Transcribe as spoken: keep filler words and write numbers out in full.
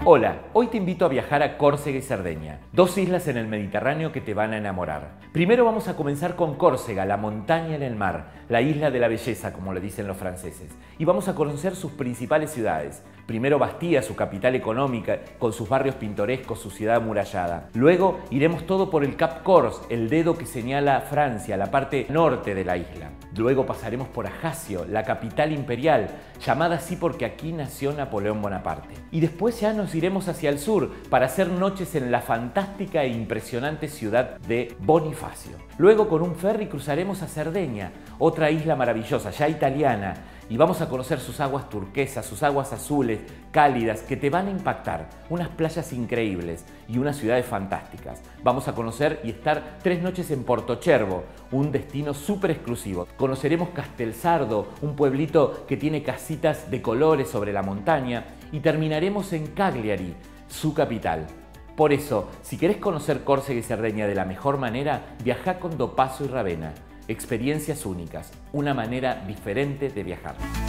Hola, hoy te invito a viajar a Córcega y Cerdeña, dos islas en el Mediterráneo que te van a enamorar. Primero vamos a comenzar con Córcega, la montaña en el mar, la isla de la belleza, como le dicen los franceses. Y vamos a conocer sus principales ciudades. Primero Bastia, su capital económica, con sus barrios pintorescos, su ciudad amurallada. Luego iremos todo por el Cap Corse, el dedo que señala Francia, la parte norte de la isla. Luego pasaremos por Ajaccio, la capital imperial, llamada así porque aquí nació Napoleón Bonaparte. Y después ya nos iremos hacia el sur para hacer noches en la fantástica e impresionante ciudad de Bonifacio. Luego con un ferry cruzaremos a Cerdeña, otra isla maravillosa, ya italiana, y vamos a conocer sus aguas turquesas, sus aguas azules, cálidas, que te van a impactar, unas playas increíbles y unas ciudades fantásticas. Vamos a conocer y estar tres noches en Portocervo, un destino súper exclusivo. Conoceremos Castelsardo, un pueblito que tiene casitas de colores sobre la montaña, y terminaremos en Cagliari, su capital. Por eso, si querés conocer Córcega y Cerdeña de la mejor manera, viajá con Dopazo y Ravena. Experiencias únicas, una manera diferente de viajar.